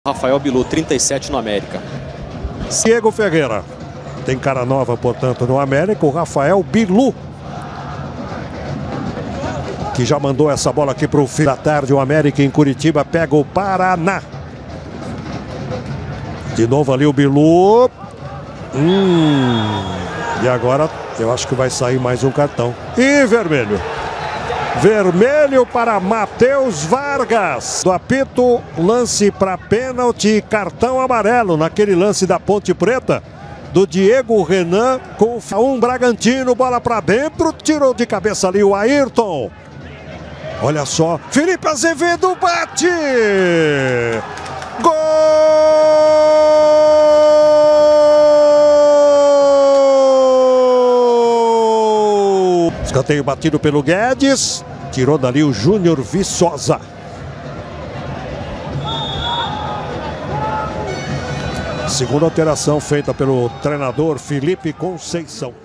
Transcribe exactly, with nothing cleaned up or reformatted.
Rafael Bilu, trinta e sete no América. Diego Ferreira. Tem cara nova, portanto, no América. O Rafael Bilu, que já mandou essa bola aqui para o fim da tarde. O América em Curitiba pega o Paraná. De novo ali o Bilu. Hum, e agora eu acho que vai sair mais um cartão. E vermelho. Vermelho para Matheus Vargas. Do apito, lance para pênalti e cartão amarelo naquele lance da Ponte Preta. Do Diego Renan com um Bragantino, bola para dentro, tirou de cabeça ali o Ayrton. Olha só, Felipe Azevedo bate! Gol! Escanteio batido pelo Guedes, tirou dali o Júnior Viçosa. Segunda alteração feita pelo treinador Felipe Conceição.